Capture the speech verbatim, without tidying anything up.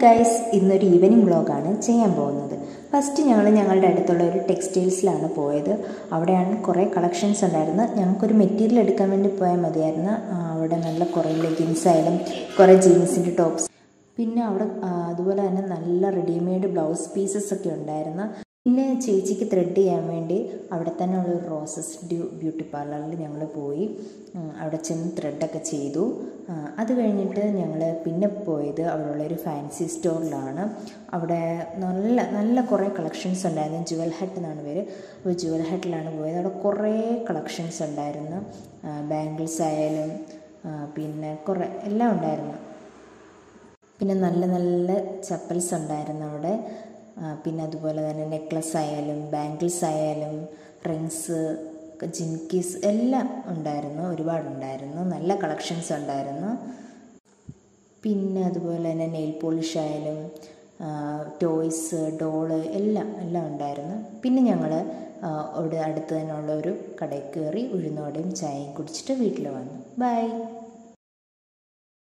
Guys, ഇന്നൊരു evening വ്ളോഗാണ് ചെയ്യാൻ പോകുന്നത്. ഫസ്റ്റ് ഞങ്ങൾ ഞങ്ങളുടെ അടുത്തുള്ള ഒരു ടെക്സ്റ്റൈൽസിലാണ് പോയത്. അവിടെയാണ് കുറേ കളക്ഷൻസ് ഉണ്ടായിരുന്നത്. ഞങ്ങൾക്കൊരു മെറ്റീരിയൽ എടുക്കാൻ വേണ്ടി പോയാൽ മതിയായിരുന്നു. അവിടെ നല്ല കുറേ ലെഗിൻസ് ആയാലും കുറേ ജീൻസിൻ്റെ ടോപ്സ്, പിന്നെ അവിടെ അതുപോലെ തന്നെ നല്ല റെഡിമെയ്ഡ് ബ്ലൗസ് പീസസ് ഒക്കെ ഉണ്ടായിരുന്നു. പിന്നെ ചേച്ചിക്ക് ത്രെഡ് ചെയ്യാൻ വേണ്ടി അവിടെ തന്നെ ഉള്ള ഒരു റോസസ് ഡ്യൂ ബ്യൂട്ടി പാർലറിൽ ഞങ്ങൾ പോയി അവിടെ ചെന്ന് ത്രെഡൊക്കെ ചെയ്തു. അത് കഴിഞ്ഞിട്ട് ഞങ്ങൾ പിന്നെ പോയത് അവിടെയുള്ളൊരു ഫാൻസി സ്റ്റോറിലാണ്. അവിടെ നല്ല നല്ല കുറേ കളക്ഷൻസ് ഉണ്ടായിരുന്നു. ജുവൽ ഹട്ട് എന്നാണ് പേര്. അപ്പോൾ ജുവൽ ഹട്ടിലാണ് പോയത്. അവിടെ കുറേ കളക്ഷൻസ് ഉണ്ടായിരുന്നു. ബാംഗിൾസ് ആയാലും പിന്നെ കുറേ എല്ലാം ഉണ്ടായിരുന്നു. പിന്നെ നല്ല നല്ല ചപ്പൽസ് ഉണ്ടായിരുന്നു അവിടെ. പിന്നെ അതുപോലെ തന്നെ നെക്ലസ് ആയാലും ബാംഗിൾസ് ആയാലും റിങ്സ്, ജിംക്കീസ് എല്ലാം ഉണ്ടായിരുന്നു. ഒരുപാടുണ്ടായിരുന്നു. നല്ല കളക്ഷൻസ് ഉണ്ടായിരുന്നു. പിന്നെ അതുപോലെ തന്നെ നെയിൽ പോളിഷ് ആയാലും ടോയ്സ്, ഡോള് എല്ലാം എല്ലാം ഉണ്ടായിരുന്നു. പിന്നെ ഞങ്ങൾ അവിടെ അടുത്ത് തന്നെയുള്ള ഒരു കടയിൽ കയറി ഉഴുന്നോടെയും ചായയും കുടിച്ചിട്ട് വീട്ടിൽ വന്നു. ബൈ.